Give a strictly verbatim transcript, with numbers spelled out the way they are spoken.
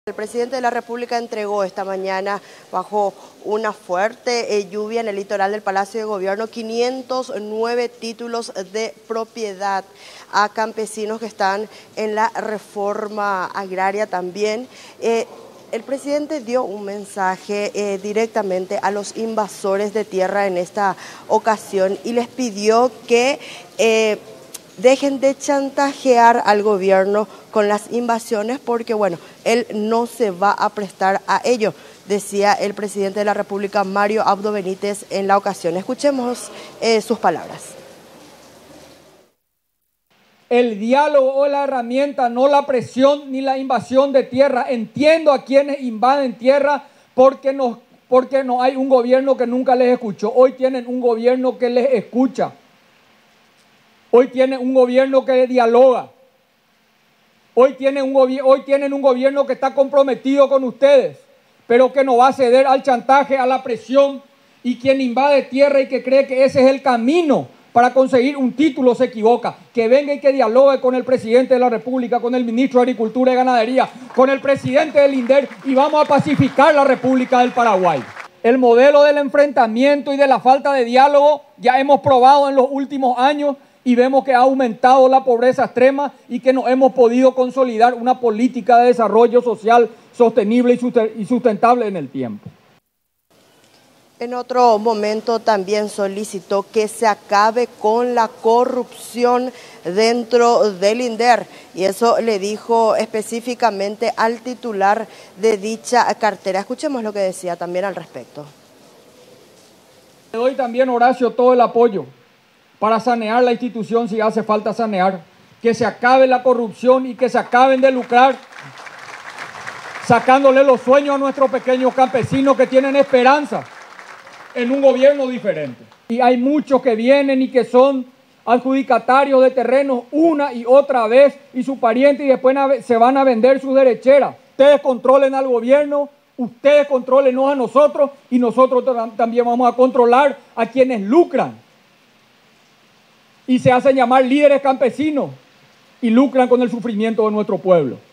El presidente de la República entregó esta mañana, bajo una fuerte eh, lluvia en el litoral del Palacio de Gobierno, quinientos nueve títulos de propiedad a campesinos que están en la reforma agraria también. Eh, el presidente dio un mensaje eh, directamente a los invasores de tierra en esta ocasión y les pidió que eh, dejen de chantajear al gobierno con las invasiones porque, bueno, él no se va a prestar a ello, decía el presidente de la República, Mario Abdo Benítez, en la ocasión. Escuchemos eh, sus palabras. El diálogo o la herramienta, no la presión ni la invasión de tierra. Entiendo a quienes invaden tierra porque no, porque no hay un gobierno que nunca les escuchó. Hoy tienen un gobierno que les escucha. Hoy tienen un gobierno que dialoga. Hoy tienen, un hoy tienen un gobierno que está comprometido con ustedes, pero que no va a ceder al chantaje, a la presión, y quien invade tierra y que cree que ese es el camino para conseguir un título se equivoca. Que venga y que dialogue con el presidente de la República, con el ministro de Agricultura y Ganadería, con el presidente del INDER, y vamos a pacificar la República del Paraguay. El modelo del enfrentamiento y de la falta de diálogo ya hemos probado en los últimos años y vemos que ha aumentado la pobreza extrema y que no hemos podido consolidar una política de desarrollo social sostenible y sustentable en el tiempo. En otro momento también solicitó que se acabe con la corrupción dentro del INDER, y eso le dijo específicamente al titular de dicha cartera. Escuchemos lo que decía también al respecto. Le doy también, Horacio, todo el apoyo para sanear la institución si hace falta sanear, que se acabe la corrupción y que se acaben de lucrar, sacándole los sueños a nuestros pequeños campesinos que tienen esperanza en un gobierno diferente. Y hay muchos que vienen y que son adjudicatarios de terrenos una y otra vez y su pariente, y después se van a vender sus derecheras. Ustedes controlen al gobierno, ustedes controlenos a nosotros y nosotros también vamos a controlar a quienes lucran y se hacen llamar líderes campesinos y lucran con el sufrimiento de nuestro pueblo.